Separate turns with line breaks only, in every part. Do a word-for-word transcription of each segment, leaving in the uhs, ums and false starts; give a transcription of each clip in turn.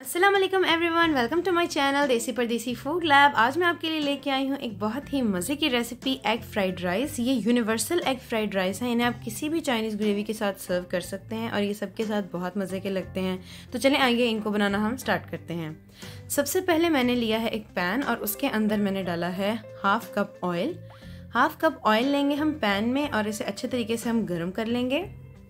अस्सलाम वालेकुम everyone, welcome to my channel Desi Pardesi food lab. आज मैं आपके लिए लेके आई हूँ एक बहुत ही मज़े की रेसिपी, एग फ्राइड राइस। ये यूनिवर्सल एग फ्राइड राइस है। इन्हें आप किसी भी चाइनीज़ ग्रेवी के साथ सर्व कर सकते हैं और ये सबके साथ बहुत मज़े के लगते हैं। तो चलें आइए इनको बनाना हम स्टार्ट करते हैं। सबसे पहले मैंने लिया है एक पैन और उसके अंदर मैंने डाला है half cup oil. Half cup oil लेंगे हम पैन में और इसे अच्छे तरीके से हम गर्म कर लेंगे।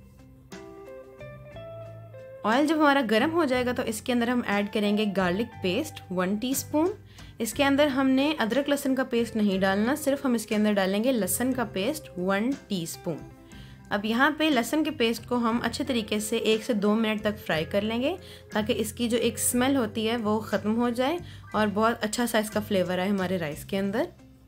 ऑयल जब हमारा गर्म हो जाएगा तो इसके अंदर हम ऐड करेंगे गार्लिक पेस्ट वन टीस्पून। इसके अंदर हमने अदरक लहसुन का पेस्ट नहीं डालना, सिर्फ हम इसके अंदर डालेंगे लहसुन का पेस्ट वन टीस्पून। अब यहाँ पे लहसुन के पेस्ट को हम अच्छे तरीके से एक से दो मिनट तक फ्राई कर लेंगे ताकि इसकी जो एक स्मेल होती है वो ख़त्म हो जाए और बहुत अच्छा सा इसका फ्लेवर आए हमारे राइस के अंदर।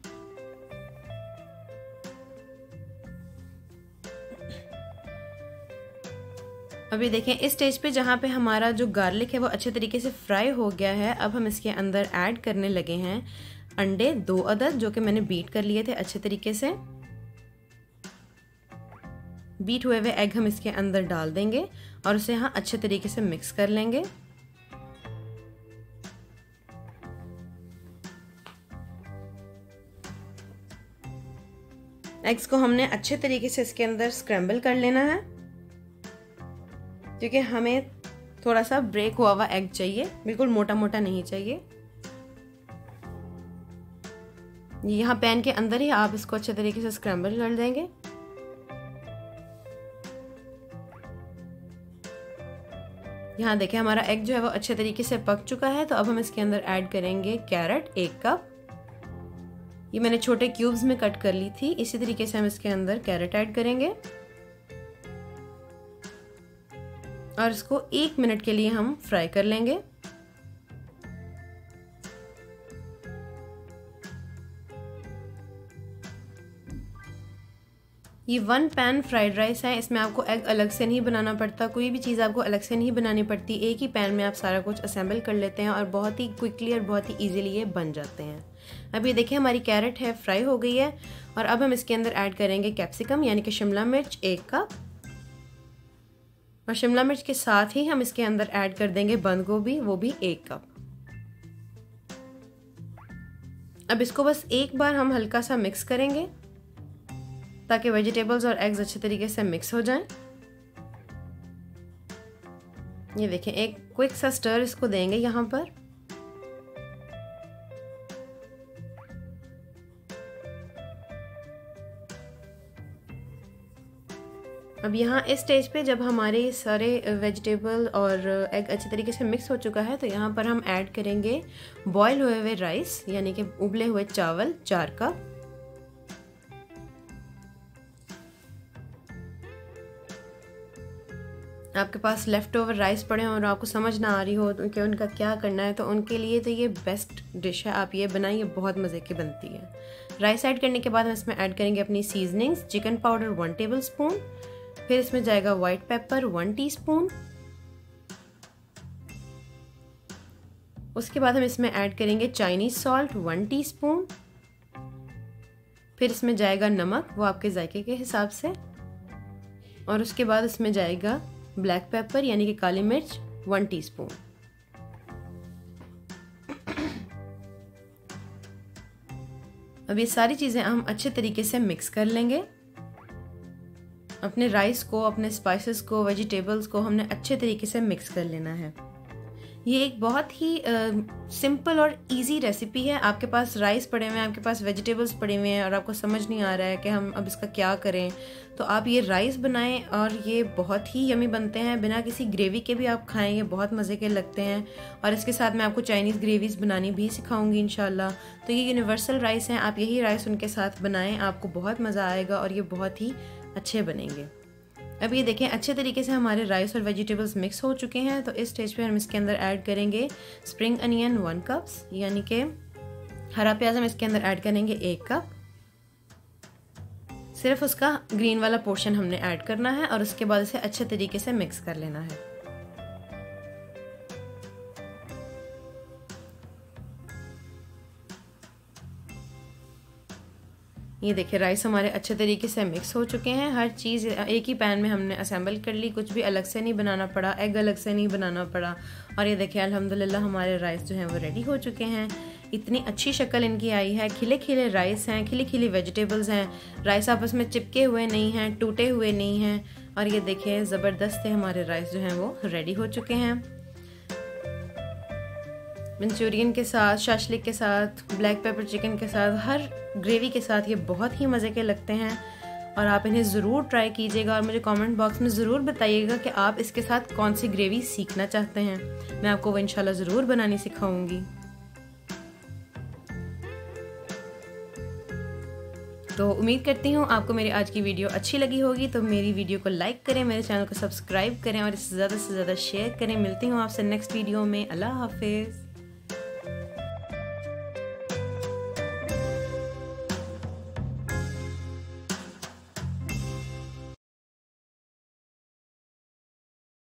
अभी देखें इस स्टेज पे जहाँ पे हमारा जो गार्लिक है वो अच्छे तरीके से फ्राई हो गया है। अब हम इसके अंदर ऐड करने लगे हैं अंडे, दो अदद, जो कि मैंने बीट कर लिए थे अच्छे तरीके से। बीट हुए हुए एग हम इसके अंदर डाल देंगे और उसे यहाँ अच्छे तरीके से मिक्स कर लेंगे। एग्स को हमने अच्छे तरीके से इसके अंदर स्क्रैम्बल कर लेना है क्योंकि हमें थोड़ा सा ब्रेक हुआ हुआ एग चाहिए, बिल्कुल मोटा मोटा नहीं चाहिए। यहाँ पैन के अंदर ही आप इसको अच्छे तरीके से स्क्रैम्बल कर देंगे। यहाँ देखें हमारा एग जो है वो अच्छे तरीके से पक चुका है। तो अब हम इसके अंदर ऐड करेंगे कैरेट एक कप। ये मैंने छोटे क्यूब्स में कट कर ली थी। इसी तरीके से हम इसके अंदर कैरेट ऐड करेंगे और इसको एक मिनट के लिए हम फ्राई कर लेंगे। ये वन पैन फ्राइड राइस है, इसमें आपको एग अलग से नहीं बनाना पड़ता, कोई भी चीज़ आपको अलग से नहीं बनानी पड़ती। एक ही पैन में आप सारा कुछ असेंबल कर लेते हैं और बहुत ही क्विकली और बहुत ही इजीली ये बन जाते हैं। अब ये देखिए हमारी कैरेट है फ्राई हो गई है और अब हम इसके अंदर ऐड करेंगे कैप्सिकम यानी कि शिमला मिर्च एक कप। और शिमला मिर्च के साथ ही हम इसके अंदर ऐड कर देंगे बंद गोभी, वो भी एक कप। अब इसको बस एक बार हम हल्का सा मिक्स करेंगे ताकि वेजिटेबल्स और एग्स अच्छे तरीके से मिक्स हो जाएं। ये देखें एक क्विक सा स्टर इसको देंगे यहाँ पर। अब यहाँ इस स्टेज पे जब हमारे सारे वेजिटेबल और एग अच्छे तरीके से मिक्स हो चुका है तो यहाँ पर हम ऐड करेंगे बॉयल हुए हुए राइस यानी कि उबले हुए चावल चार कप। आपके पास लेफ्ट ओवर राइस पड़े और आपको समझ ना आ रही हो कि उनका क्या करना है तो उनके लिए तो ये बेस्ट डिश है, आप ये बनाइए, बहुत मज़े की बनती है। राइस ऐड करने के बाद हम इसमें ऐड करेंगे अपनी seasonings, chicken powder one tablespoon, फिर इसमें जाएगा व्हाइट पेपर वन टीस्पून। उसके बाद हम इसमें ऐड करेंगे चाइनीज सॉल्ट वन टीस्पून। फिर इसमें जाएगा नमक, वो आपके जायके के हिसाब से। और उसके बाद इसमें जाएगा ब्लैक पेपर यानी कि काली मिर्च वन टीस्पून। अब ये सारी चीजें हम अच्छे तरीके से मिक्स कर लेंगे। अपने राइस को, अपने स्पाइसेस को, वेजिटेबल्स को हमने अच्छे तरीके से मिक्स कर लेना है। ये एक बहुत ही सिंपल और इजी रेसिपी है। आपके पास राइस पड़े हुए हैं, आपके पास वेजिटेबल्स पड़े हुए हैं और आपको समझ नहीं आ रहा है कि हम अब इसका क्या करें, तो आप ये राइस बनाएं और ये बहुत ही यमी बनते हैं। बिना किसी ग्रेवी के भी आप खाएं, ये बहुत मज़े के लगते हैं। और इसके साथ मैं आपको चाइनीज़ ग्रेवीज़ बनानी भी सिखाऊंगी इंशाल्लाह। तो ये यूनिवर्सल राइस हैं, आप यही राइस उनके साथ बनाएं, आपको बहुत मज़ा आएगा और ये बहुत ही अच्छे बनेंगे। अब ये देखें अच्छे तरीके से हमारे राइस और वेजिटेबल्स मिक्स हो चुके हैं। तो इस स्टेज पे हम इसके अंदर ऐड करेंगे स्प्रिंग अनियन वन कप्स यानी कि हरा प्याज हम इसके अंदर ऐड करेंगे एक कप। सिर्फ उसका ग्रीन वाला पोर्शन हमने ऐड करना है और उसके बाद इसे अच्छे तरीके से मिक्स कर लेना है। ये देखिए राइस हमारे अच्छे तरीके से मिक्स हो चुके हैं। हर चीज़ एक ही पैन में हमने असेंबल कर ली, कुछ भी अलग से नहीं बनाना पड़ा, एग अलग से नहीं बनाना पड़ा और ये देखिए अल्हम्दुलिल्लाह हमारे राइस जो हैं वो रेडी हो चुके हैं। इतनी अच्छी शक्ल इनकी आई है, खिले खिले राइस हैं, खिली खिली वेजिटेबल्स हैं, राइस आपस में चिपके हुए नहीं हैं, टूटे हुए नहीं हैं। और ये देखिए ज़बरदस्त है हमारे राइस जो हैं वो रेडी हो चुके हैं। मंचूरियन के साथ, शाशलिक के साथ, ब्लैक पेपर चिकन के साथ, हर ग्रेवी के साथ ये बहुत ही मज़े के लगते हैं और आप इन्हें ज़रूर ट्राई कीजिएगा और मुझे कमेंट बॉक्स में ज़रूर बताइएगा कि आप इसके साथ कौन सी ग्रेवी सीखना चाहते हैं। मैं आपको वो इंशाल्लाह ज़रूर बनानी सिखाऊंगी। तो उम्मीद करती हूँ आपको मेरी आज की वीडियो अच्छी लगी होगी। तो मेरी वीडियो को लाइक करें, मेरे चैनल को सब्सक्राइब करें और इसे ज़्यादा से ज़्यादा शेयर करें। मिलती हूँ आपसे नेक्स्ट वीडियो में। अल्लाह हाफिज़।